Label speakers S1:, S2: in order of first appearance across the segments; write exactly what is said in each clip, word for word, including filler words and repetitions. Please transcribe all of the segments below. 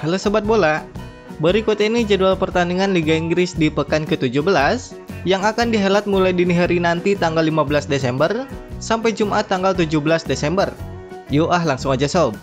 S1: Halo Sobat Bola, berikut ini jadwal pertandingan Liga Inggris di pekan ke tujuh belas yang akan dihelat mulai dini hari nanti tanggal lima belas Desember sampai Jumat tanggal tujuh belas Desember. Yuk ah langsung aja sob.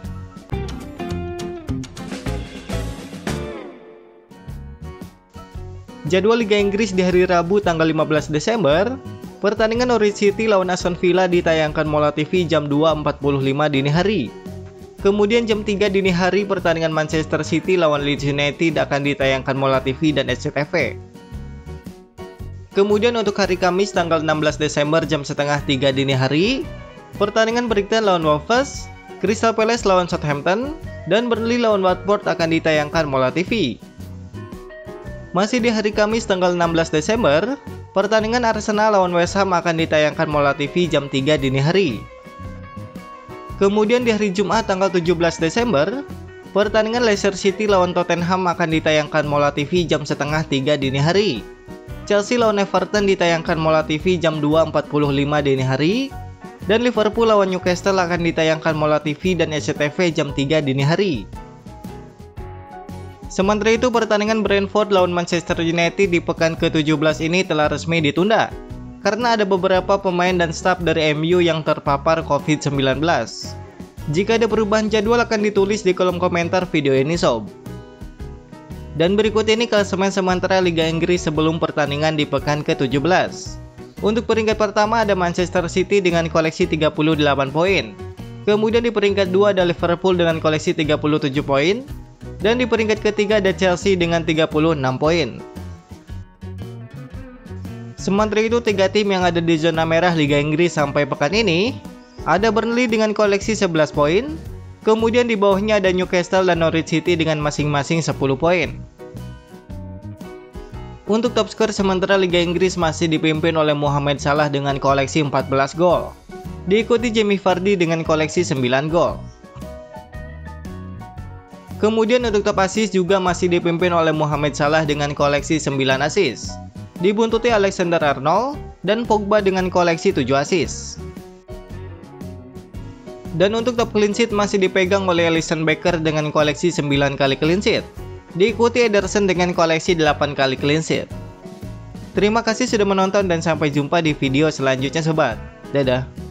S1: Jadwal Liga Inggris di hari Rabu tanggal lima belas Desember, pertandingan Norwich City lawan Aston Villa ditayangkan Mola T V jam dua empat puluh lima dini hari. Kemudian jam tiga dini hari pertandingan Manchester City lawan Leeds United akan ditayangkan Mola T V dan S C T V. Kemudian untuk hari Kamis tanggal enam belas Desember jam setengah tiga dini hari, pertandingan Brighton lawan Wolves, Crystal Palace lawan Southampton, dan Burnley lawan Watford akan ditayangkan Mola T V. Masih di hari Kamis tanggal enam belas Desember, pertandingan Arsenal lawan West Ham akan ditayangkan Mola T V jam tiga dini hari. Kemudian di hari Jumat tanggal tujuh belas Desember, pertandingan Leicester City lawan Tottenham akan ditayangkan Mola T V jam setengah tiga dini hari. Chelsea lawan Everton ditayangkan Mola T V jam dua empat puluh lima dini hari. Dan Liverpool lawan Newcastle akan ditayangkan Mola T V dan S C T V jam tiga dini hari. Sementara itu pertandingan Brentford lawan Manchester United di pekan ke tujuh belas ini telah resmi ditunda karena ada beberapa pemain dan staf dari M U yang terpapar covid sembilan belas. Jika ada perubahan jadwal akan ditulis di kolom komentar video ini sob. Dan berikut ini klasemen sementara Liga Inggris sebelum pertandingan di pekan ke tujuh belas. Untuk peringkat pertama ada Manchester City dengan koleksi tiga puluh delapan poin. Kemudian di peringkat dua ada Liverpool dengan koleksi tiga puluh tujuh poin. Dan di peringkat ketiga ada Chelsea dengan tiga puluh enam poin. Sementara itu tiga tim yang ada di zona merah Liga Inggris sampai pekan ini ada Burnley dengan koleksi sebelas poin. Kemudian di bawahnya ada Newcastle dan Norwich City dengan masing-masing sepuluh poin. Untuk top skor sementara Liga Inggris masih dipimpin oleh Mohamed Salah dengan koleksi empat belas gol. Diikuti Jamie Vardy dengan koleksi sembilan gol. Kemudian untuk top assist juga masih dipimpin oleh Mohamed Salah dengan koleksi sembilan assist. Dibuntuti Alexander-Arnold dan Pogba dengan koleksi tujuh assist. Dan untuk top clean sheet masih dipegang oleh Alisson Becker dengan koleksi sembilan kali clean sheet. Diikuti Ederson dengan koleksi delapan kali clean sheet. Terima kasih sudah menonton dan sampai jumpa di video selanjutnya sobat. Dadah.